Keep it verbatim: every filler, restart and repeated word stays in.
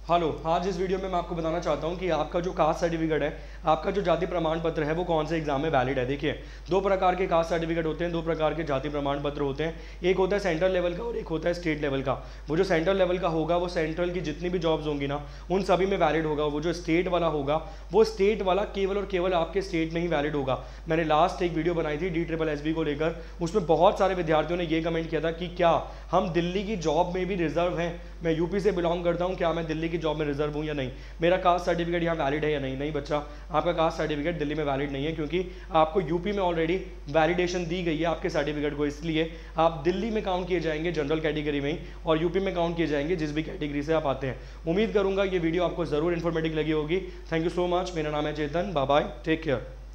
Hello, आज इस video में मैं आपको बताना चाहता हूं कि आपका जो कास्ट सर्टिफिकेट है, आपका जो जाति प्रमाण पत्र है वो कौन से एग्जाम में वैलिड है। देखिए, दो प्रकार के कास्ट सर्टिफिकेट होते हैं, दो प्रकार के जाति प्रमाण पत्र होते हैं। एक होता है सेंट्रल लेवल का और एक होता है स्टेट लेवल का। वो जो सेंट्रल लेवल का होगा वो सेंट्रल की जितनी भी जॉब्स होंगी ना उन सभी में वैलिड होगा। वो जो स्टेट वाला होगा वो स्टेट वाला केवल और केवल आपके स्टेट में ही वैलिड होगा। मैंने लास्ट एक वीडियो बनाई थी डी ट्रिपल एस बी को लेकर, उसमें बहुत सारे विद्यार्थियों ने ये कमेंट किया था कि क्या हम दिल्ली की जॉब में भी रिजर्व हैं। मैं यूपी से बिलोंग करता हूं, क्या मैं दिल्ली की जॉब में रिजर्व हूं या नहीं, मेरा कास्ट सर्टिफिकेट यहाँ वैलिड है या नहीं। नहीं बच्चा, आपका कास्ट सर्टिफिकेट दिल्ली में वैलिड नहीं है, क्योंकि आपको यूपी में ऑलरेडी वैलिडेशन दी गई है आपके सर्टिफिकेट को। इसलिए आप दिल्ली में काउंट किए जाएंगे जनरल कैटेगरी में ही, और यूपी में काउंट किए जाएंगे जिस भी कैटेगरी से आप आते हैं। उम्मीद करूंगा ये वीडियो आपको जरूर इन्फॉर्मेटिव लगी होगी। Thank you so much. मेरा नाम है Chetan. Bye bye, take care.